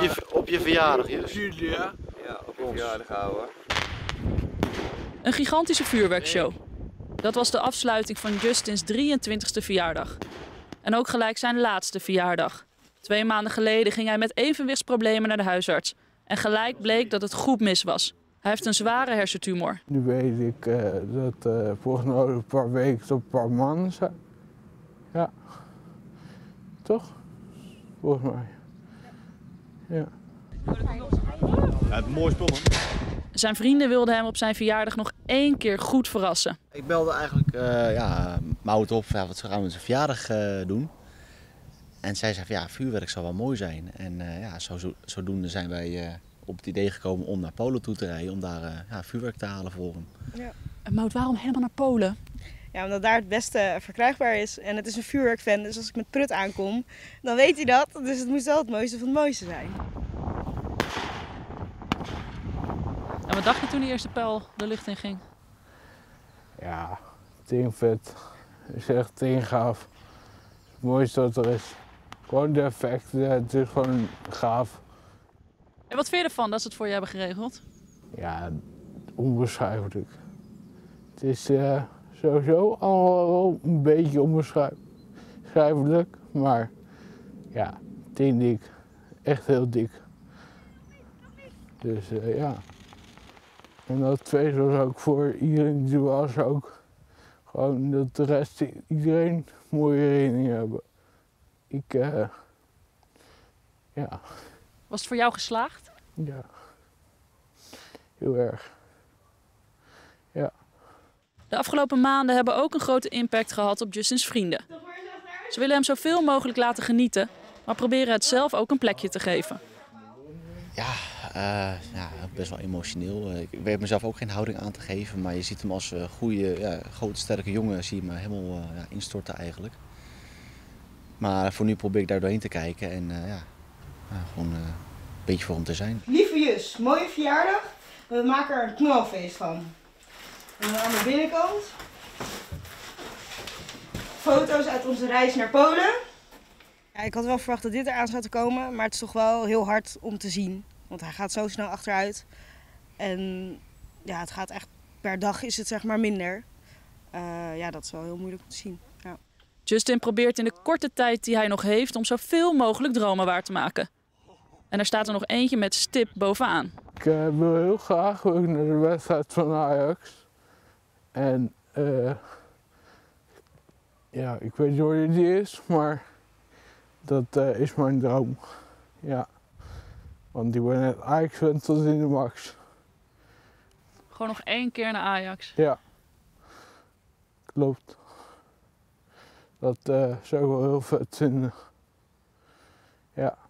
Op je verjaardag, Jus? Ja, op je verjaardag houden. Een gigantische vuurwerkshow. Dat was de afsluiting van Justins 23e verjaardag. En ook gelijk zijn laatste verjaardag. 2 maanden geleden ging hij met evenwichtsproblemen naar de huisarts. En gelijk bleek dat het goed mis was. Hij heeft een zware hersentumor. Nu weet ik dat volgens mij een paar weken tot een paar maanden zijn. Ja. Toch? Volgens mij. Ja. Ja, het mooie spul, man. Zijn vrienden wilden hem op zijn verjaardag nog 1 keer goed verrassen. Ik belde eigenlijk Maud op, wat gaan we met zijn verjaardag doen. En zij zei van ja, vuurwerk zou wel mooi zijn. En zodoende zijn wij op het idee gekomen om naar Polen toe te rijden. Om daar vuurwerk te halen voor hem. Ja. En Maud, waarom helemaal naar Polen? Ja, omdat daar het beste verkrijgbaar is. En het is een vuurwerkfan, dus als ik met prut aankom, dan weet hij dat. Dus het moest wel het mooiste van het mooiste zijn. En wat dacht je toen die eerste pijl de lucht in ging? Ja, vet. Is echt gaaf. Het mooiste wat er is. Gewoon de effecten, het is gewoon gaaf. En wat vind je ervan dat ze het voor je hebben geregeld? Ja, onbeschrijfelijk. Het is sowieso allemaal wel een beetje onbeschrijfelijk, maar ja, dik. Echt heel dik. Dus ja. En dat tweede was ook voor iedereen die er was ook. Gewoon dat de rest, iedereen mooie herinneringen hebben. Ja. Was het voor jou geslaagd? Ja. Heel erg. Ja. De afgelopen maanden hebben ook een grote impact gehad op Justins vrienden. Ze willen hem zoveel mogelijk laten genieten, maar proberen het zelf ook een plekje te geven. Ja, best wel emotioneel. Ik weet mezelf ook geen houding aan te geven, maar je ziet hem als goede, grote, sterke jongen, zie je me helemaal instorten eigenlijk. Maar voor nu probeer ik daar doorheen te kijken en gewoon een beetje voor hem te zijn. Lieve Jus, mooie verjaardag. We maken er een knalfeest van. En dan aan de binnenkant foto's uit onze reis naar Polen. Ja, ik had wel verwacht dat dit eraan zou te komen, maar het is toch wel heel hard om te zien. Want hij gaat zo snel achteruit. En ja, het gaat echt per dag is het zeg maar minder. Ja, dat is wel heel moeilijk om te zien. Ja. Justin probeert in de korte tijd die hij nog heeft om zoveel mogelijk dromen waar te maken. En er staat er nog eentje met stip bovenaan. Ik wil heel graag ook naar de wedstrijd van Ajax. En ja, ik weet niet hoe die is, maar dat is mijn droom. Ja. Want ik ben net Ajax tot in de max. Gewoon nog 1 keer naar Ajax. Ja, klopt. Dat zou ik wel heel vet vinden. Ja.